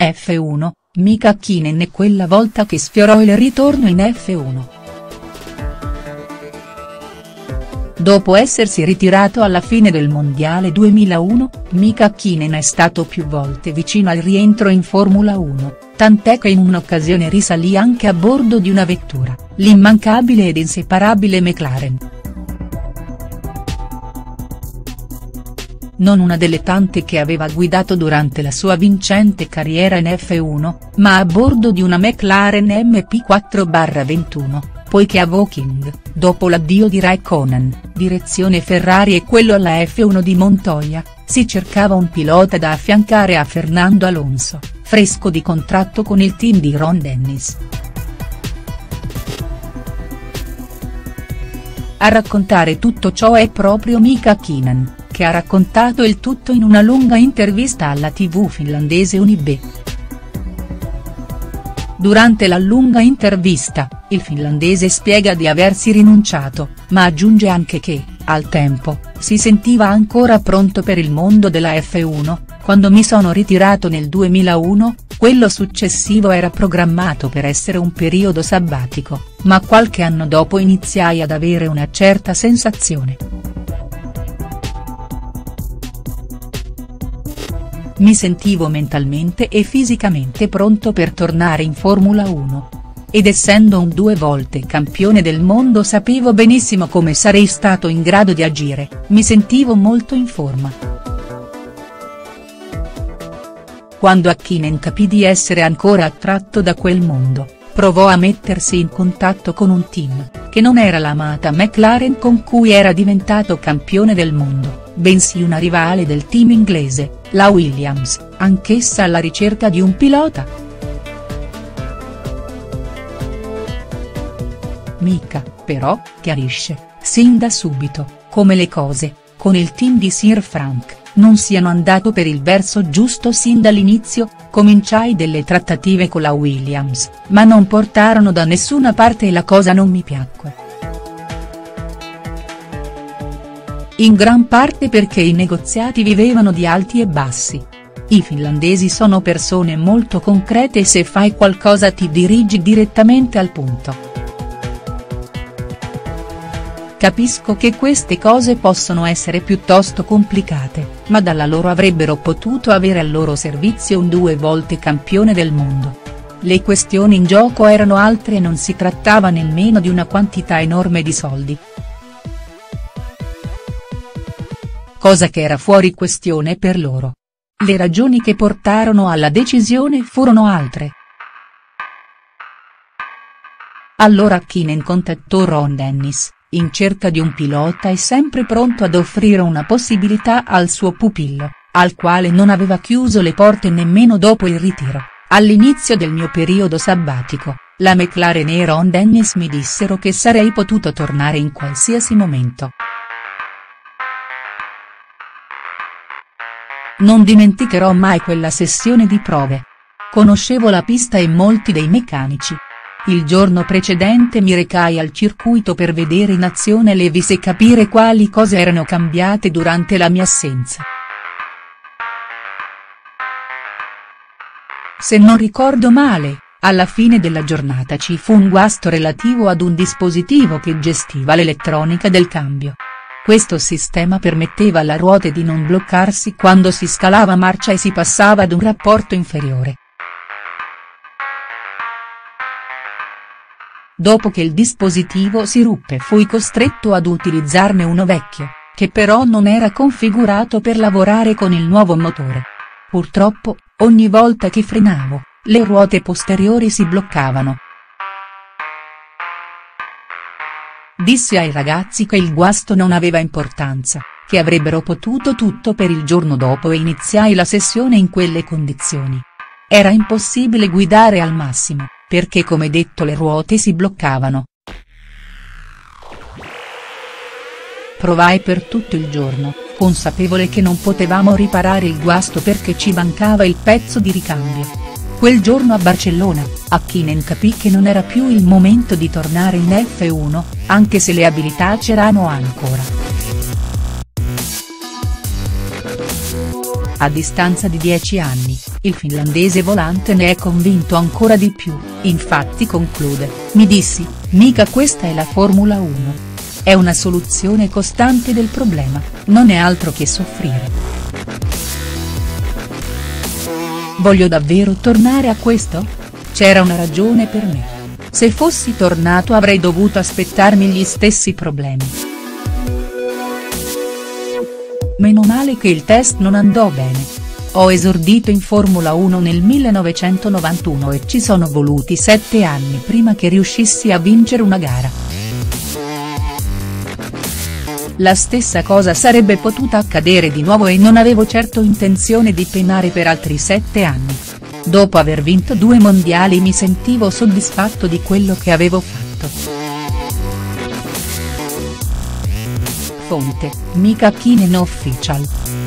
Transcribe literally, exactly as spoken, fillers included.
F uno, Mika Häkkinen è quella volta che sfiorò il ritorno in F uno. Dopo essersi ritirato alla fine del Mondiale duemilauno, Mika Häkkinen è stato più volte vicino al rientro in Formula uno, tant'è che in un'occasione risalì anche a bordo di una vettura, l'immancabile ed inseparabile McLaren. Non una delle tante che aveva guidato durante la sua vincente carriera in F uno, ma a bordo di una McLaren M P quattro ventuno, poiché a Woking, dopo l'addio di Raikkonen, direzione Ferrari e quello alla F uno di Montoya, si cercava un pilota da affiancare a Fernando Alonso, fresco di contratto con il team di Ron Dennis. A raccontare tutto ciò è proprio Mika Häkkinen, che ha raccontato il tutto in una lunga intervista alla tivù finlandese Unibe. Durante la lunga intervista, il finlandese spiega di aversi rinunciato, ma aggiunge anche che, al tempo, si sentiva ancora pronto per il mondo della F uno, quando mi sono ritirato nel duemilauno, quello successivo era programmato per essere un periodo sabbatico, ma qualche anno dopo iniziai ad avere una certa sensazione. Mi sentivo mentalmente e fisicamente pronto per tornare in Formula uno. Ed essendo un due volte campione del mondo sapevo benissimo come sarei stato in grado di agire, mi sentivo molto in forma. Quando Häkkinen capì di essere ancora attratto da quel mondo, provò a mettersi in contatto con un team, che non era l'amata McLaren con cui era diventato campione del mondo, bensì una rivale del team inglese, la Williams, anch'essa alla ricerca di un pilota. Mika, però, chiarisce, sin da subito, come le cose, con il team di Sir Frank, non siano andato per il verso giusto sin dall'inizio, cominciai delle trattative con la Williams, ma non portarono da nessuna parte e la cosa non mi piacque. In gran parte perché i negoziati vivevano di alti e bassi. I finlandesi sono persone molto concrete e se fai qualcosa ti dirigi direttamente al punto. Capisco che queste cose possono essere piuttosto complicate, ma dalla loro avrebbero potuto avere al loro servizio un due volte campione del mondo. Le questioni in gioco erano altre e non si trattava nemmeno di una quantità enorme di soldi. Cosa che era fuori questione per loro. Le ragioni che portarono alla decisione furono altre. Allora Häkkinen contattò Ron Dennis, in cerca di un pilota e sempre pronto ad offrire una possibilità al suo pupillo, al quale non aveva chiuso le porte nemmeno dopo il ritiro. All'inizio del mio periodo sabbatico, la McLaren e Ron Dennis mi dissero che sarei potuto tornare in qualsiasi momento. Non dimenticherò mai quella sessione di prove. Conoscevo la pista e molti dei meccanici. Il giorno precedente mi recai al circuito per vedere in azione Lewis e capire quali cose erano cambiate durante la mia assenza. Se non ricordo male, alla fine della giornata ci fu un guasto relativo ad un dispositivo che gestiva l'elettronica del cambio. Questo sistema permetteva alle ruote di non bloccarsi quando si scalava marcia e si passava ad un rapporto inferiore. Dopo che il dispositivo si ruppe fui costretto ad utilizzarne uno vecchio, che però non era configurato per lavorare con il nuovo motore. Purtroppo, ogni volta che frenavo, le ruote posteriori si bloccavano. Dissi ai ragazzi che il guasto non aveva importanza, che avrebbero potuto tutto per il giorno dopo e iniziai la sessione in quelle condizioni. Era impossibile guidare al massimo, perché come detto le ruote si bloccavano. Provai per tutto il giorno, consapevole che non potevamo riparare il guasto perché ci mancava il pezzo di ricambio. Quel giorno a Barcellona, Häkkinen capì che non era più il momento di tornare in F uno, anche se le abilità c'erano ancora. A distanza di dieci anni, il finlandese volante ne è convinto ancora di più, infatti conclude: "Mi dissi, mica questa è la Formula uno. È una soluzione costante del problema, non è altro che soffrire. Voglio davvero tornare a questo? C'era una ragione per me. Se fossi tornato avrei dovuto aspettarmi gli stessi problemi. Meno male che il test non andò bene. Ho esordito in Formula uno nel millenovecentonovantuno e ci sono voluti sette anni prima che riuscissi a vincere una gara. La stessa cosa sarebbe potuta accadere di nuovo e non avevo certo intenzione di penare per altri sette anni. Dopo aver vinto due mondiali mi sentivo soddisfatto di quello che avevo fatto." Fonte: Mika Häkkinen Official.